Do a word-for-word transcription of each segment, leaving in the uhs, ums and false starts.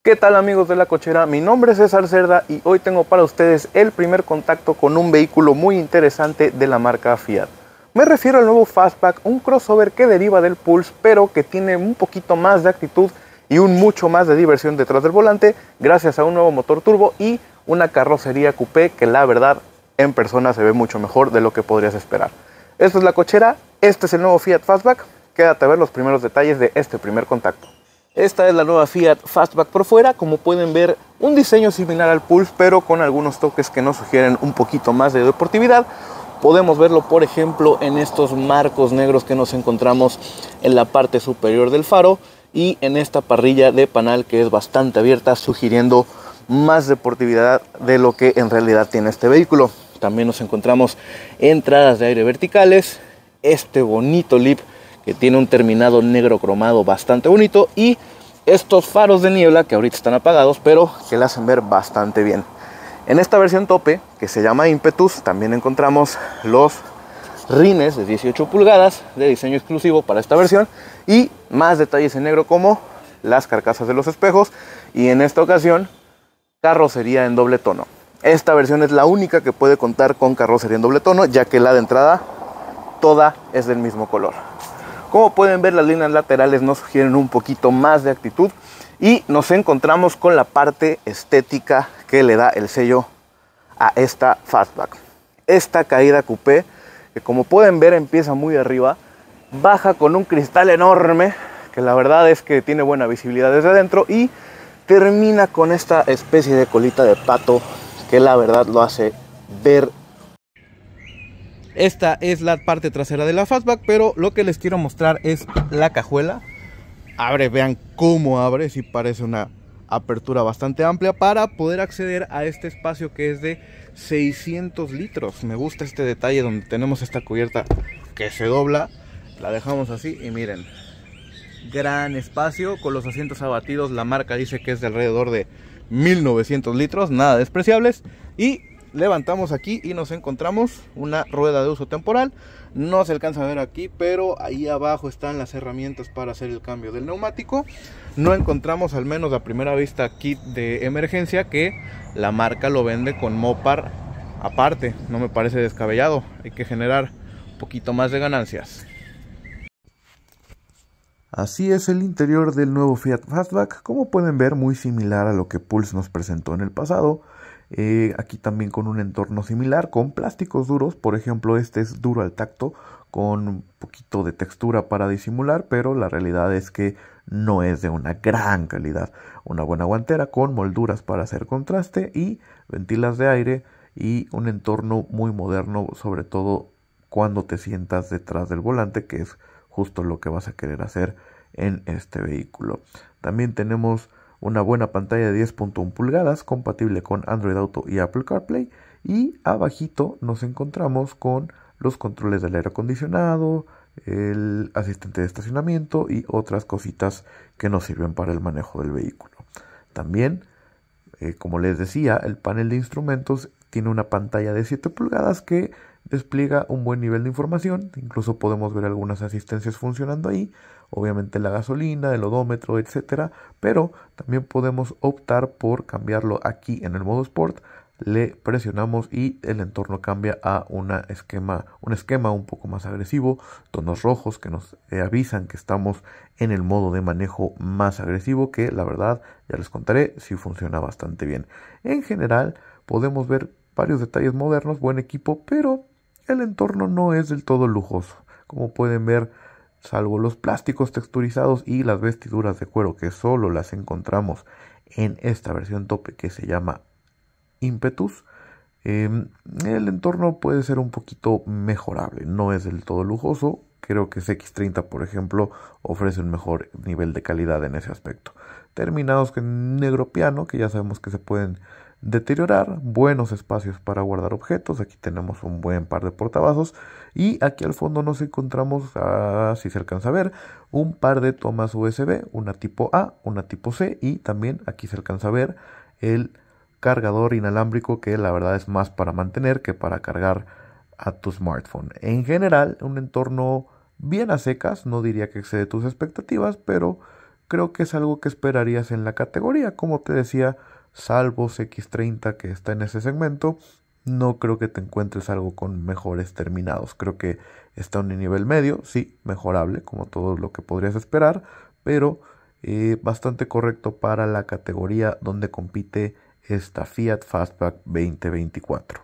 ¿Qué tal amigos de La Cochera? Mi nombre es César Cerda y hoy tengo para ustedes el primer contacto con un vehículo muy interesante de la marca Fiat. Me refiero al nuevo Fastback, un crossover que deriva del Pulse, pero que tiene un poquito más de actitud y un mucho más de diversión detrás del volante, gracias a un nuevo motor turbo y una carrocería coupé que la verdad en persona se ve mucho mejor de lo que podrías esperar. Esto es La Cochera, este es el nuevo Fiat Fastback, quédate a ver los primeros detalles de este primer contacto. Esta es la nueva Fiat Fastback por fuera. Como pueden ver, un diseño similar al Pulse, pero con algunos toques que nos sugieren un poquito más de deportividad. Podemos verlo, por ejemplo, en estos marcos negros que nos encontramos en la parte superior del faro y en esta parrilla de panal que es bastante abierta, sugiriendo más deportividad de lo que en realidad tiene este vehículo. También nos encontramos entradas de aire verticales, este bonito lip que tiene un terminado negro cromado bastante bonito y estos faros de niebla que ahorita están apagados pero que la hacen ver bastante bien. En esta versión tope, que se llama Impetus, también encontramos los rines de dieciocho pulgadas de diseño exclusivo para esta versión y más detalles en negro como las carcasas de los espejos y en esta ocasión carrocería en doble tono. Esta versión es la única que puede contar con carrocería en doble tono, ya que la de entrada toda es del mismo color. Como pueden ver, las líneas laterales nos sugieren un poquito más de actitud y nos encontramos con la parte estética que le da el sello a esta Fastback. Esta caída coupé, que como pueden ver empieza muy arriba, baja con un cristal enorme, que la verdad es que tiene buena visibilidad desde adentro, y termina con esta especie de colita de pato que la verdad lo hace ver. Esta es la parte trasera de la Fastback, pero lo que les quiero mostrar es la cajuela. Abre, vean cómo abre, sí parece una apertura bastante amplia para poder acceder a este espacio que es de seiscientos litros. Me gusta este detalle donde tenemos esta cubierta que se dobla, la dejamos así y miren, gran espacio con los asientos abatidos. La marca dice que es de alrededor de mil novecientos litros, nada despreciables. Y levantamos aquí y nos encontramos una rueda de uso temporal. No se alcanza a ver aquí, pero ahí abajo están las herramientas para hacer el cambio del neumático. No encontramos, al menos a primera vista, kit de emergencia, que la marca lo vende con Mopar aparte. No me parece descabellado, hay que generar un poquito más de ganancias. Así es el interior del nuevo Fiat Fastback, como pueden ver muy similar a lo que Pulse nos presentó en el pasado. Eh, aquí también con un entorno similar, con plásticos duros. Por ejemplo, este es duro al tacto, con un poquito de textura para disimular, pero la realidad es que no es de una gran calidad. Una buena guantera con molduras para hacer contraste y ventilas de aire y un entorno muy moderno, sobre todo cuando te sientas detrás del volante, que es justo lo que vas a querer hacer en este vehículo. También tenemos una buena pantalla de diez punto uno pulgadas compatible con Android Auto y Apple CarPlay, y abajito nos encontramos con los controles del aire acondicionado, el asistente de estacionamiento y otras cositas que nos sirven para el manejo del vehículo. También, eh, como les decía, el panel de instrumentos tiene una pantalla de siete pulgadas que despliega un buen nivel de información. Incluso podemos ver algunas asistencias funcionando ahí, obviamente la gasolina, el odómetro, etcétera, pero también podemos optar por cambiarlo aquí en el modo Sport. Le presionamos y el entorno cambia a una esquema, un esquema un poco más agresivo, tonos rojos que nos eh, avisan que estamos en el modo de manejo más agresivo, que la verdad ya les contaré si funciona bastante bien. En general podemos ver varios detalles modernos, buen equipo, pero el entorno no es del todo lujoso. Como pueden ver, salvo los plásticos texturizados y las vestiduras de cuero que solo las encontramos en esta versión tope que se llama Impetus, eh, el entorno puede ser un poquito mejorable. No es del todo lujoso. Creo que C X treinta, por ejemplo, ofrece un mejor nivel de calidad en ese aspecto. Terminados con negro piano, que ya sabemos que se pueden deteriorar, buenos espacios para guardar objetos. Aquí tenemos un buen par de portavasos y aquí al fondo nos encontramos, ah, si se alcanza a ver, un par de tomas U S B, una tipo A, una tipo C, y también aquí se alcanza a ver el cargador inalámbrico, que la verdad es más para mantener que para cargar a tu smartphone. En general, un entorno bien a secas, no diría que excede tus expectativas, pero creo que es algo que esperarías en la categoría. Como te decía, salvo X treinta que está en ese segmento, no creo que te encuentres algo con mejores terminados. Creo que está en un nivel medio, sí, mejorable, como todo lo que podrías esperar, pero eh, bastante correcto para la categoría donde compite esta Fiat Fastback veinte veinticuatro.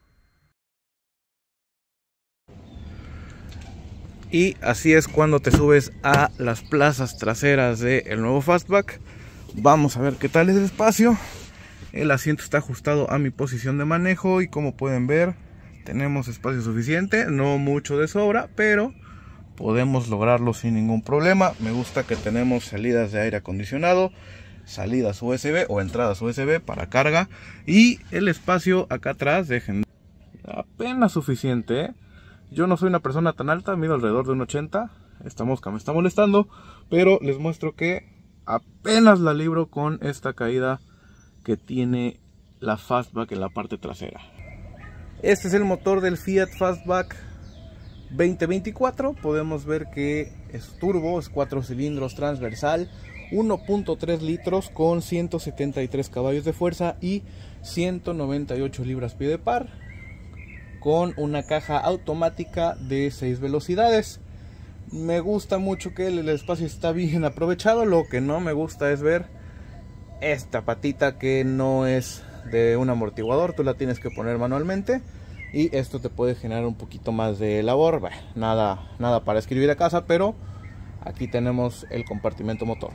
Y así es cuando te subes a las plazas traseras del nuevo Fastback. Vamos a ver qué tal es el espacio. El asiento está ajustado a mi posición de manejo y como pueden ver tenemos espacio suficiente, no mucho de sobra, pero podemos lograrlo sin ningún problema. Me gusta que tenemos salidas de aire acondicionado, salidas U S B o entradas U S B para carga, y el espacio acá atrás, dejen, apenas suficiente, ¿eh? Yo no soy una persona tan alta, mido alrededor de un ochenta. Esta mosca me está molestando, pero les muestro que apenas la libro con esta caída que tiene la Fastback en la parte trasera. Este es el motor del Fiat Fastback veinte veinticuatro. Podemos ver que es turbo, es cuatro cilindros transversal, uno punto tres litros con ciento setenta y tres caballos de fuerza y ciento noventa y ocho libras-pie de par, con una caja automática de seis velocidades. Me gusta mucho que el espacio está bien aprovechado. Lo que no me gusta es ver esta patita que no es de un amortiguador, tú la tienes que poner manualmente y esto te puede generar un poquito más de labor. Bueno, nada, nada para escribir a casa, pero aquí tenemos el compartimento motor.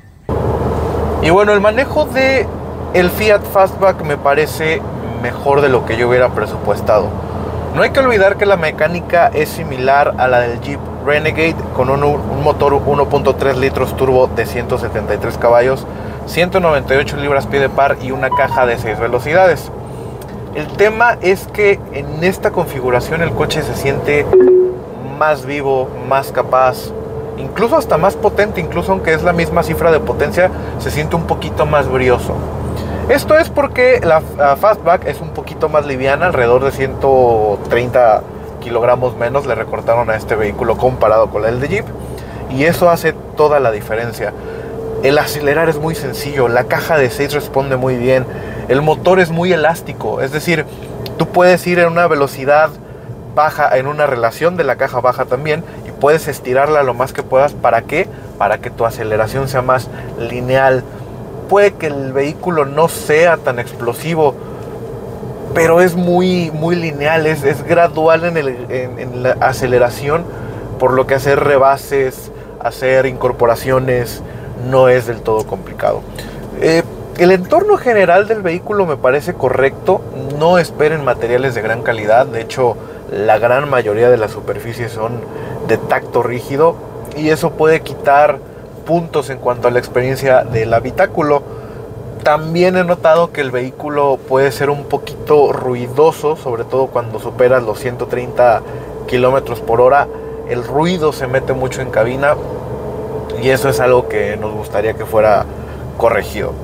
Y bueno, el manejo de el Fiat Fastback me parece mejor de lo que yo hubiera presupuestado. No hay que olvidar que la mecánica es similar a la del Jeep Renegade, con un, un motor uno punto tres litros turbo de ciento setenta y tres caballos, ciento noventa y ocho libras-pie de par y una caja de seis velocidades. El tema es que en esta configuración el coche se siente más vivo, más capaz, incluso hasta más potente. Incluso aunque es la misma cifra de potencia, se siente un poquito más brioso. Esto es porque la Fastback es un poquito más liviana, alrededor de ciento treinta kilogramos menos le recortaron a este vehículo comparado con el de Jeep, y eso hace toda la diferencia. El acelerar es muy sencillo, la caja de seis responde muy bien, el motor es muy elástico, es decir, tú puedes ir en una velocidad baja, en una relación de la caja baja también, y puedes estirarla lo más que puedas. ¿Para qué? Para que tu aceleración sea más lineal. Puede que el vehículo no sea tan explosivo, pero es muy, muy lineal, es, es gradual en, el, en, en la aceleración, por lo que hacer rebases, hacer incorporaciones no es del todo complicado. Eh, el entorno general del vehículo me parece correcto. No esperen materiales de gran calidad, de hecho la gran mayoría de las superficies son de tacto rígido y eso puede quitar puntos en cuanto a la experiencia del habitáculo. También he notado que el vehículo puede ser un poquito ruidoso, sobre todo cuando superas los ciento treinta kilómetros por hora. El ruido se mete mucho en cabina y eso es algo que nos gustaría que fuera corregido.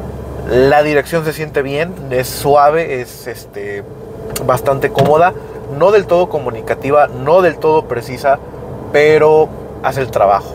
La dirección se siente bien, es suave, es este, bastante cómoda, no del todo comunicativa, no del todo precisa, pero hace el trabajo.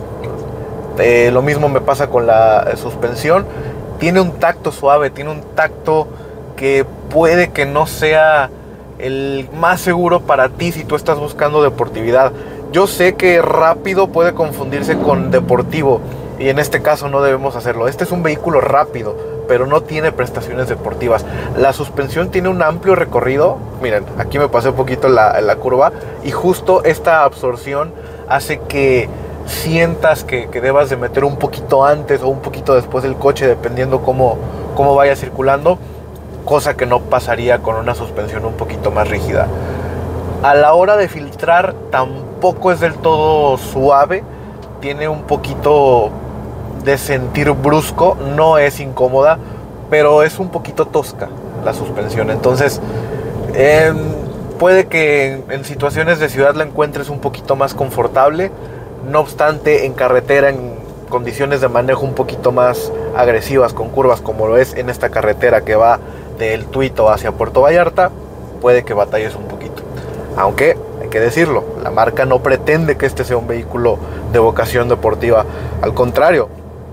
Eh, lo mismo me pasa con la suspensión. Tiene un tacto suave, tiene un tacto que puede que no sea el más seguro para ti si tú estás buscando deportividad. Yo sé que rápido puede confundirse con deportivo y en este caso no debemos hacerlo. Este es un vehículo rápido, pero no tiene prestaciones deportivas. La suspensión tiene un amplio recorrido. Miren, aquí me pasé un poquito la, la curva y justo esta absorción hace que sientas que, que debas de meter un poquito antes o un poquito después del coche, dependiendo cómo, cómo vaya circulando, cosa que no pasaría con una suspensión un poquito más rígida. A la hora de filtrar tampoco es del todo suave, tiene un poquito de sentir brusco, no es incómoda, pero es un poquito tosca la suspensión. Entonces eh, puede que en, en situaciones de ciudad la encuentres un poquito más confortable. No obstante, en carretera, en condiciones de manejo un poquito más agresivas, con curvas como lo es en esta carretera que va del Tuito hacia Puerto Vallarta, puede que batalles un poquito. Aunque, hay que decirlo, la marca no pretende que este sea un vehículo de vocación deportiva. Al contrario,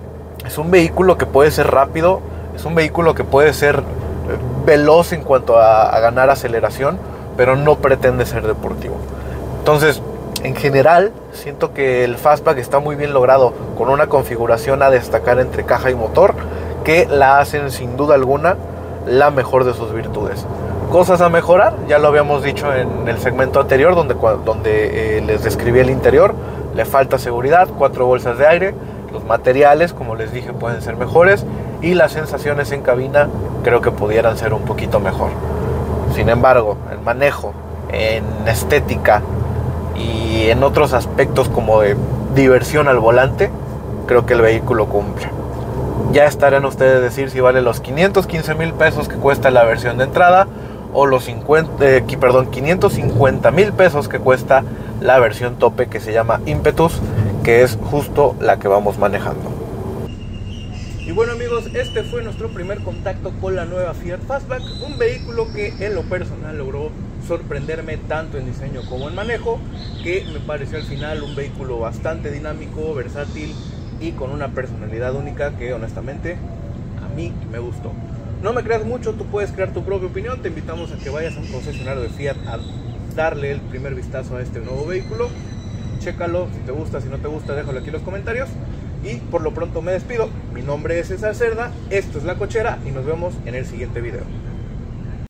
Es un vehículo que puede ser rápido, es un vehículo que puede ser veloz en cuanto a, a ganar aceleración, pero no pretende ser deportivo. Entonces, en general, siento que el Fastback está muy bien logrado, con una configuración a destacar entre caja y motor, que la hacen sin duda alguna la mejor de sus virtudes. Cosas a mejorar, ya lo habíamos dicho en el segmento anterior, donde, donde eh, les describí el interior. Le falta seguridad, cuatro bolsas de aire, los materiales, como les dije, pueden ser mejores, y las sensaciones en cabina creo que pudieran ser un poquito mejor. Sin embargo, el manejo, en estética y en otros aspectos como de diversión al volante, creo que el vehículo cumple. Ya estarán ustedes decir si vale los quinientos quince mil pesos que cuesta la versión de entrada o los cincuenta, eh, perdón, quinientos cincuenta mil pesos que cuesta la versión tope, que se llama Impetus, que es justo la que vamos manejando. Y bueno, amigos, este fue nuestro primer contacto con la nueva Fiat Fastback, un vehículo que en lo personal logró sorprenderme tanto en diseño como en manejo, que me pareció al final un vehículo bastante dinámico, versátil y con una personalidad única que honestamente a mí me gustó. No me creas mucho, tú puedes crear tu propia opinión. Te invitamos a que vayas a un concesionario de Fiat a darle el primer vistazo a este nuevo vehículo. Chécalo, si te gusta, si no te gusta, déjalo aquí en los comentarios. Y por lo pronto me despido. Mi nombre es César Cerda, esto es La Cochera y nos vemos en el siguiente video.